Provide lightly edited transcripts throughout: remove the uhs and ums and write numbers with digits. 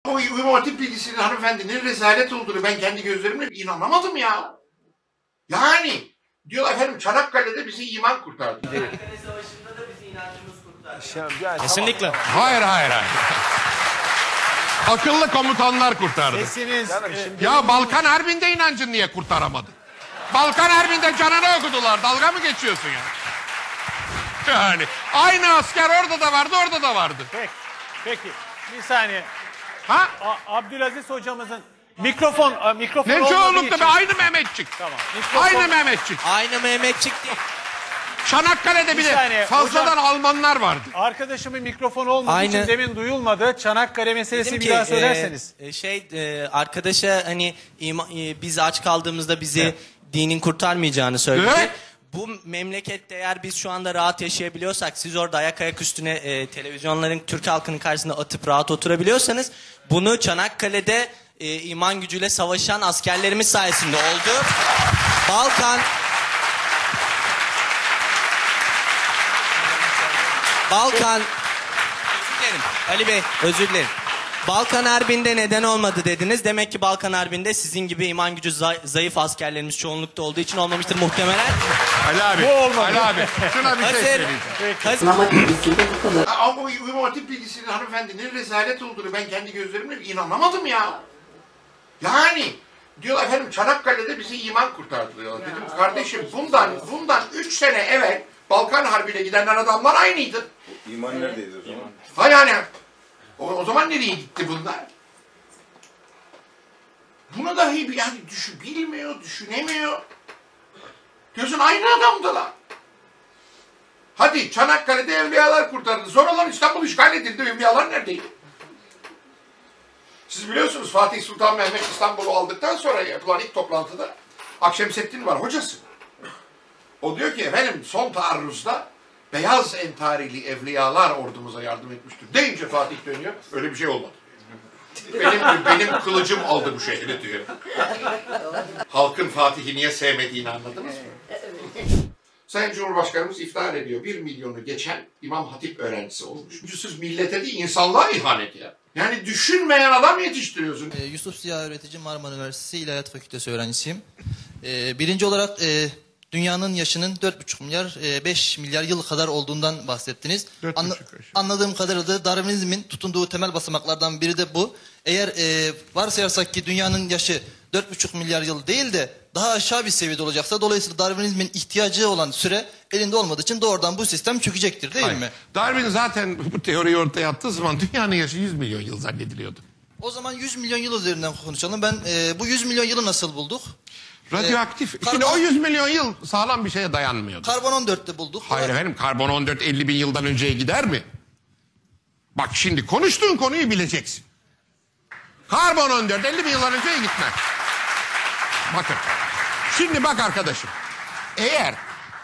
O İmam Hatip bilgisinin hanımefendinin rezalet olduğunu ben kendi gözlerimle inanamadım ya. Yani diyorlar efendim Çanakkale'de bizi iman kurtardı. Çanakkale Savaşı'nda da bizi inancımız kurtardı. Kesinlikle. Hayır. Akıllı komutanlar kurtardı. Sesiniz... Ya Balkan Harbi'nde inancın niye kurtaramadı? Balkan Harbi'nde canını okudular. Dalga mı geçiyorsun ya? Yani aynı asker orada da vardı, orada da vardı. Peki. Bir saniye. Ha? Abdülaziz hocamızın mikrofon Ne olmadığı çoğunlukla için... be, aynı Mehmetçik. Tamam. Aynı Mehmetçik. Aynı Mehmetçik değil. Çanakkale'de Bir bile saniye, fazladan hocam. Almanlar vardı. Arkadaşımın mikrofonu olmadığı Aynı. için demin duyulmadı. Çanakkale meselesini Dedim bir daha söylerseniz. Arkadaşa hani biz aç kaldığımızda bizi dinin kurtarmayacağını söyledi. Evet. Bu memlekette eğer biz şu anda rahat yaşayabiliyorsak, siz orada ayak üstüne televizyonların Türk halkının karşısında atıp rahat oturabiliyorsanız, bunu Çanakkale'de iman gücüyle savaşan askerlerimiz sayesinde oldu. Balkan özür dilerim Ali Bey, özür dilerim. Balkan Harbi'nde neden olmadı dediniz. Demek ki Balkan Harbi'nde sizin gibi iman gücü zayıf askerlerimiz çoğunlukta olduğu için olmamıştır muhtemelen. Ali abi, Bu olmadı. Ali abi şuna bir şey söyleyeceğim. Ama bilgisinde bu kadar. Ama o İmam Hatip bilgisinin hanımefendinin rezalet olduğunu ben kendi gözlerimle inanamadım ya. Yani diyorlar efendim Çanakkale'de bizi iman kurtardı diyorlar. Dedim kardeşim bundan 3 sene evvel Balkan Harbi'ne gidenler adamlar aynıydı. İman neredeydi o zaman? Ha yani o zaman nereye gitti bunlar? Bunu dahi yani bilmiyor, düşünemiyor. Diyorsun aynı adamdılar. Hadi Çanakkale'de evliyalar kurtardı. Sonradan İstanbul işgal edildi. Evliyalar neredeydi? Siz biliyorsunuz Fatih Sultan Mehmet İstanbul'u aldıktan sonra yapılan ilk toplantıda Akşemseddin var hocası. O diyor ki efendim son taarruzda beyaz entarili evliyalar ordumuza yardım etmiştir. Deyince Fatih dönüyor. Öyle bir şey olmadı. Benim kılıcım aldı bu şehri diyor. Halkın Fatih'i niye sevmediğini anladınız mı? Sayın Cumhurbaşkanımız iftihar ediyor. 1 milyonu geçen İmam Hatip öğrencisi olmuş. Siz millete değil insanlığa ihanet ya. Yani düşünmeyen adam yetiştiriyorsun. Yusuf Ziya öğretici, Marmara Üniversitesi İlahiyat Fakültesi öğrencisiyim. Birinci olarak dünyanın yaşının 4,5 milyar 5 milyar yıl kadar olduğundan bahsettiniz. Anladığım kadarıyla da Darwinizmin tutunduğu temel basamaklardan biri de bu. Eğer varsayarsak ki dünyanın yaşı 4,5 milyar yıl değil de daha aşağı bir seviyede olacaksa, dolayısıyla Darwinizmin ihtiyacı olan süre elinde olmadığı için doğrudan bu sistem çökecektir değil mi? Darwin zaten bu teoriyi ortaya attığı zaman dünyanın yaşı 100 milyon yıl zannediliyordu. O zaman 100 milyon yıl üzerinden konuşalım. Bu 100 milyon yılı nasıl bulduk? Radyoaktif. Şimdi o 100 milyon yıl sağlam bir şeye dayanmıyordu. Karbon 14'te bulduk. Hayır efendim, karbon 14 50 bin yıldan önceye gider mi? Bak şimdi konuştuğun konuyu bileceksin. Karbon 14 50 bin yıldan önceye gitmez. Bakın. Şimdi bak arkadaşım. Eğer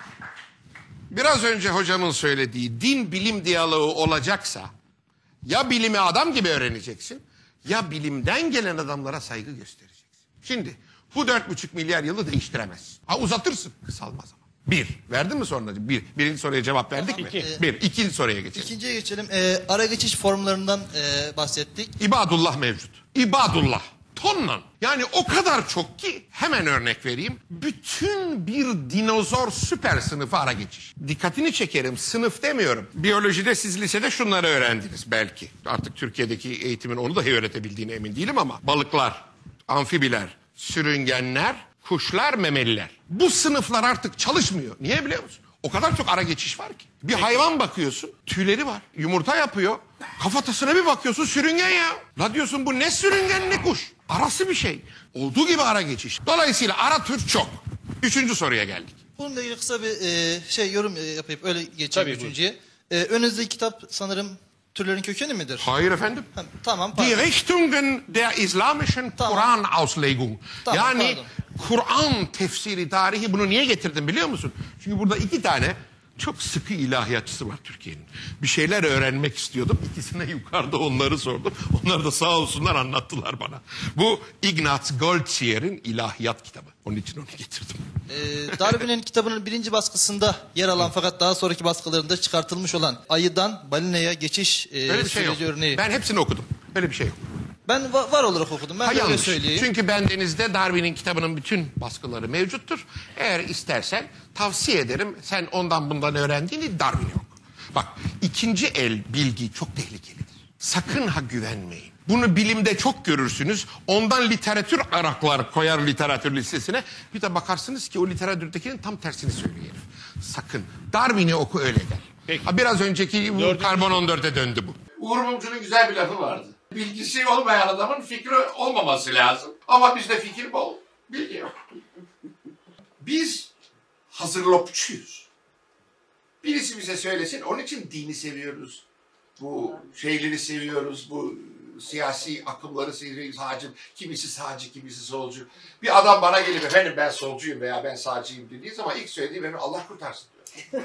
biraz önce hocamın söylediği din bilim diyaloğu olacaksa, ya bilimi adam gibi öğreneceksin, ya bilimden gelen adamlara saygı göstereceksin. Şimdi bu 4,5 milyar yılı değiştiremez. Ha uzatırsın, kısalmaz ama. Verdin mi sonracığım? Birinci soruya cevap verdik mi? İkinci soruya geçelim. İkinciye geçelim. Ara geçiş formlarından bahsettik. İbadullah mevcut. İbadullah. Tonla. Yani o kadar çok ki hemen örnek vereyim. Bütün bir dinozor süper sınıfı ara geçiş. Dikkatini çekerim, sınıf demiyorum. Biyolojide siz lisede şunları öğrendiniz belki. Artık Türkiye'deki eğitimin onu dahi öğretebildiğine emin değilim ama. Balıklar, amfibiler, sürüngenler, kuşlar, memeliler. Bu sınıflar artık çalışmıyor. Niye biliyor musun? O kadar çok ara geçiş var ki. Bir hayvan bakıyorsun, tüyleri var. Yumurta yapıyor. Kafatasına bir bakıyorsun, sürüngen ya. La diyorsun bu ne sürüngen ne kuş. Arası bir şey. Olduğu gibi ara geçiş. Dolayısıyla ara tür çok. Üçüncü soruya geldik. Bununla ilgili kısa bir yorum yapayım. Öyle geçeyim üçüncüye. Önünüzdeki kitap sanırım türlerin kökeni midir? Hayır efendim. Tamam. Die Richtungen der islamischen Kur'an-Auslegung. Tamam, yani Kur'an tefsiri tarihi, bunu niye getirdim biliyor musun? Çünkü burada 2 tane çok sıkı ilahiyatçısı var Türkiye'nin. Bir şeyler öğrenmek istiyordum. İkisine yukarıda onları sordum. Onlar da sağ olsunlar anlattılar bana. Bu Ignaz Goldzier'in ilahiyat kitabı. Onun için onu getirdim. Darwin'in kitabının birinci baskısında yer alan fakat daha sonraki baskılarında çıkartılmış olan ayıdan balinaya geçiş Öyle bir şey yok. örneği. Ben hepsini okudum. Öyle bir şey yok. Ben var olarak okudum. Ben Ha, de öyle yanlış. söyleyeyim. Çünkü bendenizde Darwin'in kitabının bütün baskıları mevcuttur. Eğer istersen tavsiye ederim. Sen ondan bundan öğrendiğini Darwin'e oku. Bak, ikinci el bilgi çok tehlikelidir. Sakın ha güvenmeyin. Bunu bilimde çok görürsünüz. Ondan literatür araklar koyar literatür listesine. Bir de bakarsınız ki o literatürdekinin tam tersini söylüyor herif. Sakın. Darwin'i oku, öyle der. Peki. Ha, biraz önceki bu karbon 14'e döndü bu. Uğur Mumcu'nun güzel bir lafı vardı. Bilgisi olmayan adamın fikri olmaması lazım. Ama bizde fikir bol, bilgi yok. Biz hazırlopçuyuz. Birisi bize söylesin, onun için dini seviyoruz. Bu şeyleri seviyoruz, bu siyasi akımları seviyoruz. Kimisi sağcı, kimisi solcu. Bir adam bana gelip efendim ben solcuyum veya ben sağcıyım dediği zaman ilk söylediği benim Allah kurtarsın diyor.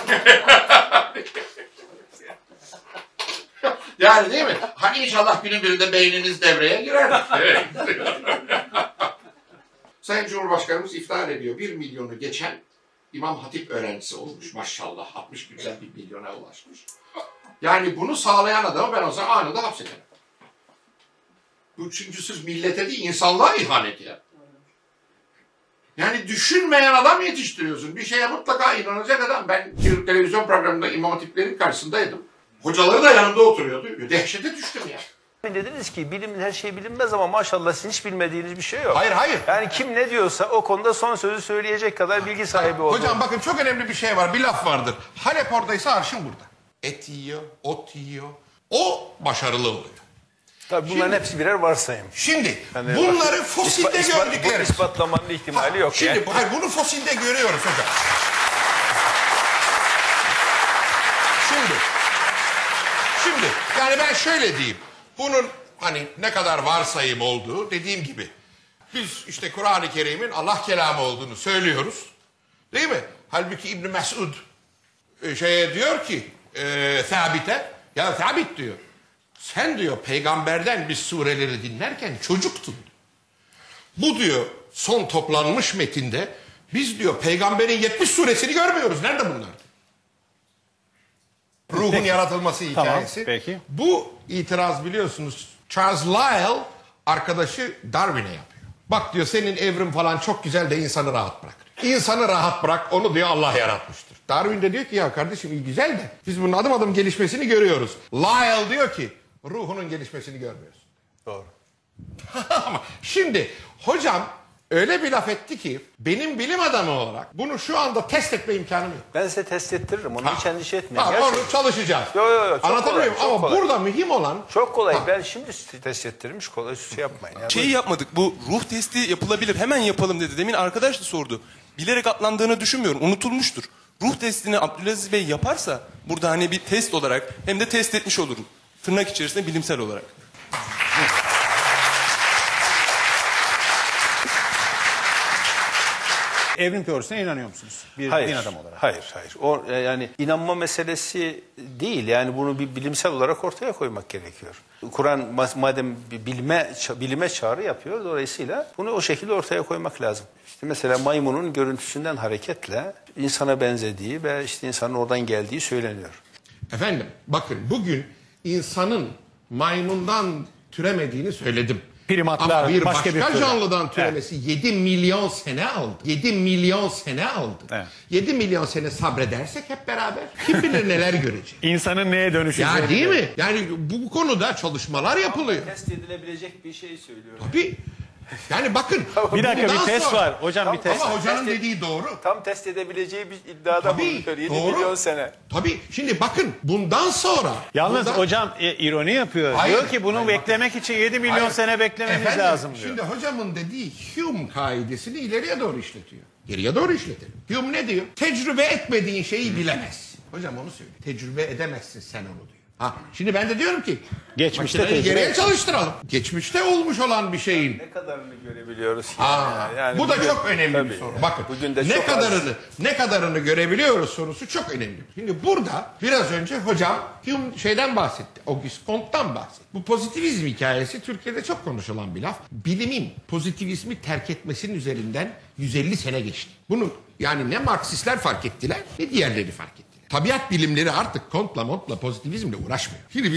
Yani değil mi? Hani inşallah günün birinde beyniniz devreye girer. Sayın Cumhurbaşkanımız iftihar ediyor. 1 milyonu geçen İmam Hatip öğrencisi olmuş maşallah. 60 günden 1 milyona ulaşmış. Yani bunu sağlayan adamı ben o zaman anında hapsederim. Bu çünkü siz millete değil insanlığa ihanet ya. Yani düşünmeyen adam yetiştiriyorsun. Bir şeye mutlaka inanacak adam. Ben bir televizyon programında İmam Hatiplerin karşısındaydım. Hocaları da yanımda oturuyordu. Dehşete düştüm ya. Dediniz ki bilim her şey bilinmez ama maşallah sizin hiç bilmediğiniz bir şey yok. Hayır, hayır. Yani kim ne diyorsa o konuda son sözü söyleyecek kadar bilgi sahibi oldu. Hocam bakın, çok önemli bir şey var. Bir laf vardır. Halep oradaysa arşın burada. Et yiyor, ot yiyor. O başarılı oluyor. Tabii bunların hepsi birer varsayım. Şimdi Yani bunları fosilde bu gördükleri. ispatlamanın ihtimali yok. Şimdi yani. hayır, bunu fosilde görüyoruz hocam. Şimdi yani ben şöyle diyeyim. Bunun hani ne kadar varsayım olduğu, dediğim gibi. Biz işte Kur'an-ı Kerim'in Allah kelamı olduğunu söylüyoruz. Değil mi? Halbuki İbn Mesud diyor ki Sabit'e, ya Sabit diyor, sen diyor peygamberden biz sureleri dinlerken çocuktun. Bu diyor son toplanmış metinde biz diyor peygamberin 70 suresini görmüyoruz. Nerede bunlar? Ruhun yaratılması hikayesi. Tamam, peki. Bu itiraz biliyorsunuz Charles Lyell arkadaşı Darwin'e yapıyor. Bak diyor, senin evrim falan çok güzel de insanı rahat bırak. İnsanı rahat bırak, onu diyor Allah yaratmıştır. Darwin de diyor ki ya kardeşim iyi güzel de biz bunun adım adım gelişmesini görüyoruz. Lyell diyor ki ruhunun gelişmesini görmüyoruz. Doğru. Ama şimdi hocam öyle bir laf etti ki benim bilim adamı olarak bunu şu anda test etme imkanım yok. Ben size test ettiririm. Onu hiç endişe etmeyin. Ha, Gerçekten. onu çalışacağız. Yo, çok Anlatabiliyor muyum? kolay, çok Ama kolay. burada mühim olan... Çok kolay. Ha. Ben şimdi test ettiririm. Hiç kolay şey yapmayın. Yani Şeyi yapmadık. Bu ruh testi yapılabilir. Hemen yapalım dedi. Demin arkadaş da sordu. Bilerek atlandığını düşünmüyorum. Unutulmuştur. Ruh testini Abdülaziz Bey yaparsa burada hani bir test olarak hem de test etmiş olurum. Tırnak içerisinde bilimsel olarak. Evrim teorisine inanıyor musunuz? Bir din adamı olarak. Hayır. O yani inanma meselesi değil. Yani bunu bir bilimsel olarak ortaya koymak gerekiyor. Kur'an madem bilime çağrı yapıyor, dolayısıyla bunu o şekilde ortaya koymak lazım. İşte mesela maymunun görüntüsünden hareketle insana benzediği ve işte insanın oradan geldiği söyleniyor. Efendim bakın, bugün insanın maymundan türemediğini söyledim. Primatlar, ama bir başka başka, bir türden. canlıdan türemesi 7 milyon sene aldı. 7 milyon sene aldı. Evet. 7 milyon sene sabredersek hep beraber kim bilir neler göreceğiz. İnsanın neye dönüşeceğini. Ya değil mi? Yani bu konuda çalışmalar yapılıyor. Test edilebilecek bir şey söylüyorum. Tabii. Yani bakın. Bir dakika, bundan bir test sonra- var. Hocam bir test. Ama hocanın dediği doğru. Tam test edebileceği bir iddiada Tabii, bulunuyor. 7 doğru. milyon sene. Tabii. Şimdi bakın bundan sonra. Yalnız bundan- hocam ironi yapıyor. Hayır, diyor ki bunu hayır, beklemek için 7 milyon Hayır. sene beklememiz Efendim, lazım diyor. Şimdi hocamın dediği Hume kaidesini ileriye doğru işletiyor. Geriye doğru işletelim. Hume ne diyor? Tecrübe etmediğin şeyi bilemezsin. Hocam onu söylüyor. Tecrübe edemezsin sen onu diyor. Ha, şimdi ben de diyorum ki Geçmişte makineyi tecrübe geriye çalıştıralım. Geçmişte olmuş olan bir şeyin. Ne kadarını görebiliyoruz ki? Bu da bugün- çok önemli bir Tabii. soru. Bakın Bugün de ne çok kadarını görebiliyoruz sorusu çok önemli. Şimdi burada biraz önce hocam Hume şeyden bahsetti. Auguste Comte'dan bahsetti. Bu pozitivizm hikayesi Türkiye'de çok konuşulan bir laf. Bilimin pozitivizmi terk etmesinin üzerinden 150 sene geçti. Bunu yani ne Marksistler fark ettiler ne diğerleri fark ettiler. Tabiat bilimleri artık Comte'la pozitivizmle uğraşmıyor. Şimdi bizim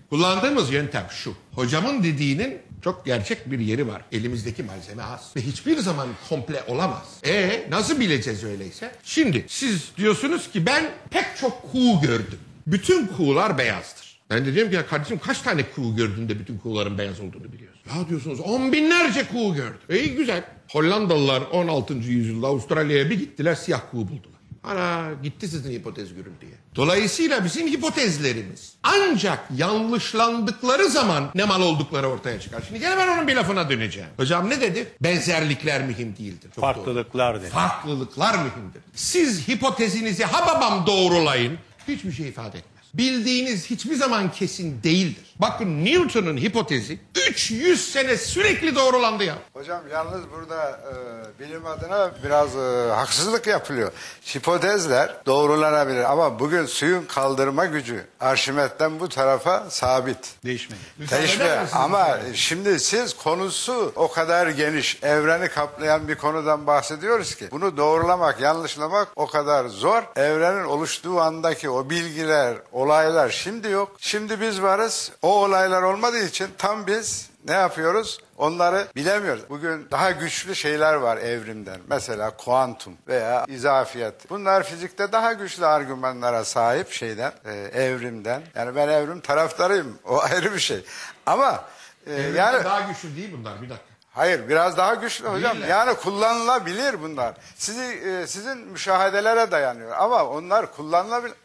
Kullandığımız yöntem şu. Hocamın dediğinin çok gerçek bir yeri var. Elimizdeki malzeme az. Ve hiçbir zaman komple olamaz. Nasıl bileceğiz öyleyse? Şimdi siz diyorsunuz ki ben pek çok kuğu gördüm. Bütün kuğular beyazdır. Ben de diyorum ki ya kardeşim kaç tane kuğu gördün de bütün kuğuların beyaz olduğunu biliyorsun? Ya diyorsunuz 10 binlerce kuğu gördüm. İyi güzel. Hollandalılar 16. yüzyılda Avustralya'ya bir gittiler, siyah kuğu buldular. Ana gitti sizin hipotez gürültüye. Dolayısıyla bizim hipotezlerimiz ancak yanlışlandıkları zaman ne mal oldukları ortaya çıkar. Şimdi gene ben onun bir lafına döneceğim. Hocam ne dedi? Benzerlikler mühim değildir. Çok Farklılıklar doğru. dedi. Farklılıklar mühimdir. Siz hipotezinizi ha babam doğrulayın, hiçbir şey ifade etmez. Bildiğiniz hiçbir zaman kesin değildir. Bakın Newton'un hipotezi 300 sene sürekli doğrulandı ya. Hocam yalnız burada bilim adına biraz haksızlık yapılıyor. Hipotezler doğrulanabilir ama bugün suyun kaldırma gücü Arşimet'ten bu tarafa sabit. Değişmedi. Değişmiyor ama şimdi siz konusu o kadar geniş, evreni kaplayan bir konudan bahsediyoruz ki bunu doğrulamak, yanlışlamak o kadar zor. Evrenin oluştuğu andaki o bilgiler, olaylar şimdi yok. Şimdi biz varız. O olaylar olmadığı için tam biz ne yapıyoruz? Onları bilemiyoruz. Bugün daha güçlü şeyler var evrimden. Mesela kuantum veya izafiyet. Bunlar fizikte daha güçlü argümanlara sahip evrimden. Yani ben evrim taraftarıyım. O ayrı bir şey. Ama yani daha güçlü değil bunlar, bir dakika. Hayır, biraz daha güçlü hocam. Değiller. Yani kullanılabilir bunlar. Sizin müşahedelere dayanıyor ama onlar kullanılabilir.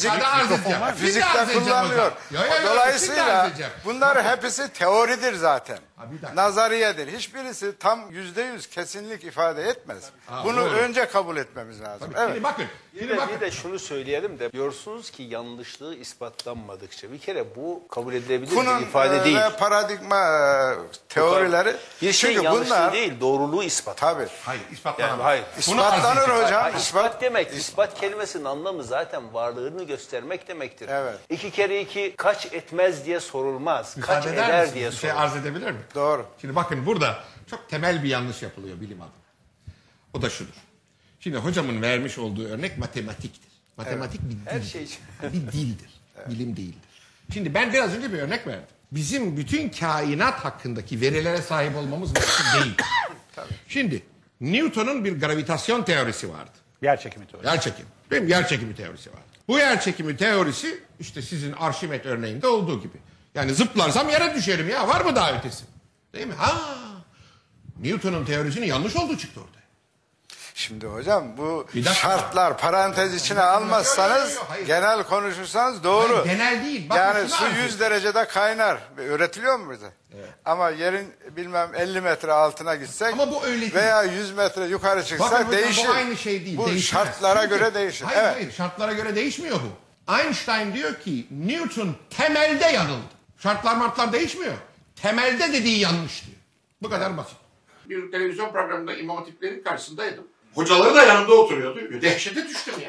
Fizikte kullanılıyor. Dolayısıyla bunlar hepsi teoridir zaten. Nazariyedir. Hiçbirisi tam %100 kesinlik ifade etmez. Bunu önce kabul etmemiz lazım. Evet. Şimdi bakın. Bir de şunu söyleyelim de diyorsunuz ki yanlışlığı ispatlanmadıkça bir kere bu kabul edilebilir bir ifade değil. Ve paradigma teorileri bir şey çünkü yanlışlığı bunlar, değil, doğruluğu ispat. Tabii. Hayır, ispatlanamaz. Yani, hayır. İspatlanır hocam. İspat demek, ispat kelimesinin anlamı zaten varlığını göstermek demektir. Evet. 2 kere 2 kaç etmez diye sorulmaz. Kaç Müsaade eder eder misiniz? diye Bir şey sorulur. arz edebilir mi? Doğru. Şimdi bakın burada çok temel bir yanlış yapılıyor bilim adına. O da şudur. Şimdi hocamın vermiş olduğu örnek matematiktir. Matematik bir dildir. Her şey. Bir dildir. Bilim değildir. Şimdi ben biraz önce bir örnek verdim. Bizim bütün kainat hakkındaki verilere sahip olmamız mümkün değil. Şimdi Newton'un bir gravitasyon teorisi vardı. Yerçekimi teorisi. Yerçekim. Benim yerçekimi teorisi vardı. Bu yerçekimi teorisi işte sizin Arşimet örneğinde olduğu gibi. Yani zıplarsam yere düşerim ya. Var mı daha ötesi? Değil mi? Newton'un teorisinin yanlış olduğu çıktı orada. Şimdi hocam bu Bir dakika. şartlar parantez içine almazsanız Yok, hayır. genel konuşursanız doğru. Hayır, genel değil. Bakın Yani şunu su arz 100 ediyorum. derecede kaynar. Öğretiliyor mu bize? Evet. Ama yerin bilmem 50 metre altına gitsek Ama bu öyle değil. veya 100 metre yukarı çıksak Bakın hocam, değişir. bu aynı şey değil. Bu değişmez. şartlara Çünkü- göre değişir. Hayır, evet. hayır, şartlara göre değişmiyor bu. Einstein diyor ki Newton temelde yanıldı. Şartlar değişmiyor. Temelde dediği yanlış diyor. Bu kadar basit. Bir televizyon programında İmam Hatiplerin karşısındaydım. Hocaları da yanımda oturuyordu. Dehşete düştüm ya.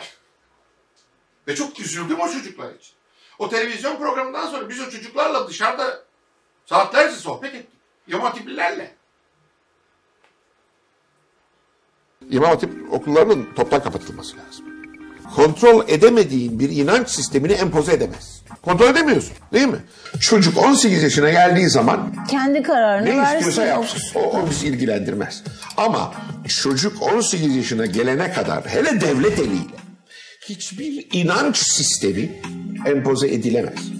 Ve çok üzüldüm o çocuklar için. O televizyon programından sonra biz o çocuklarla dışarıda saatlerce sohbet ettik. İmam Hatiplilerle. İmam Hatip okullarının toptan kapatılması lazım. Kontrol edemediğin bir inanç sistemini empoze edemez. Kontrol edemiyorsun, değil mi? Çocuk 18 yaşına geldiği zaman Kendi kararını ne versin. istiyorsa yapsın. O bizi ilgilendirmez. Ama çocuk 18 yaşına gelene kadar hele devlet eliyle hiçbir inanç sistemi empoze edilemez.